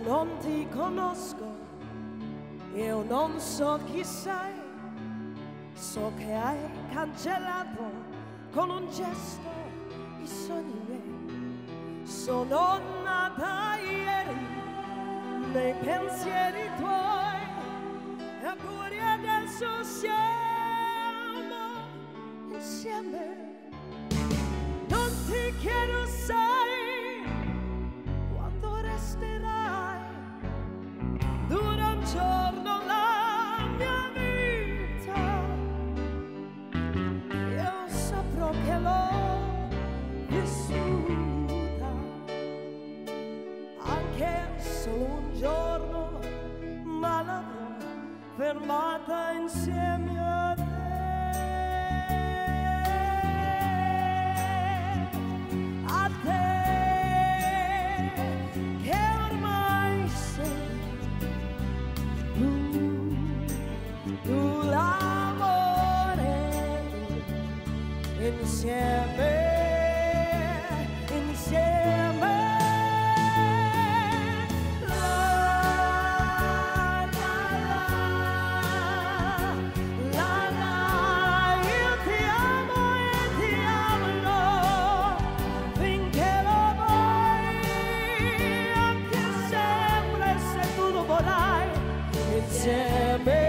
non ti conosco, io non so chi sei, so che hai cancellato con un gesto i sogni miei. Sono nata ieri nei pensieri tuoi, eppure adesso siamo insieme. Non ti chiedo sai quando resterai, dura un giorno la mia vita, io saprò che l'ho vissuta, anche solo un giorno, ma l'avrò fermata insieme a te. Insieme, insieme, la la, io ti amo e ti amerò finché lo vuoi, anche sempre se tu lo vorrai, insieme.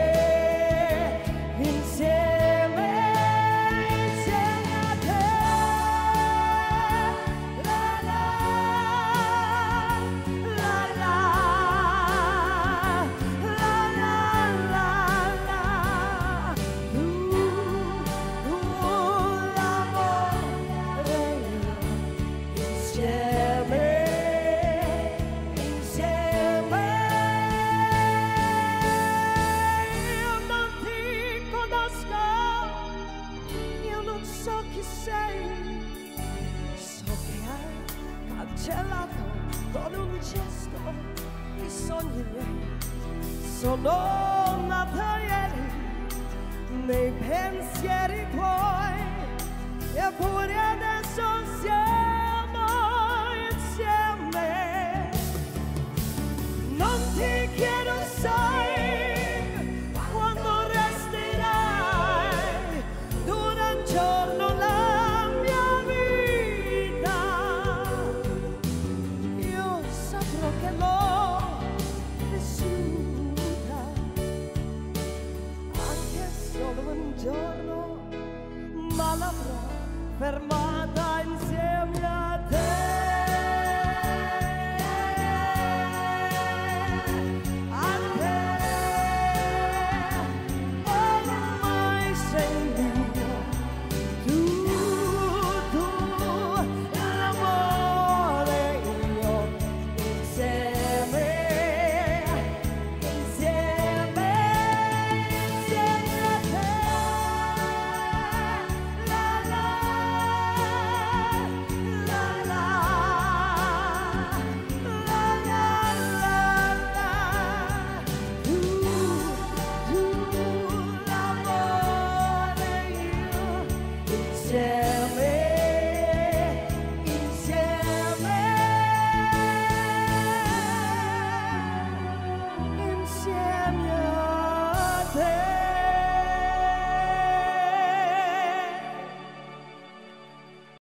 Cancellato con un gesto i sogni miei. Sono nata ieri nei pensieri tuoi, eppure adesso siamo insieme. Non ti chiedo sai quando resterai, dura un giorno la mia vita, io saprò che l'ho vissuta, anche solo un giorno, ma l'avrò fermata insieme.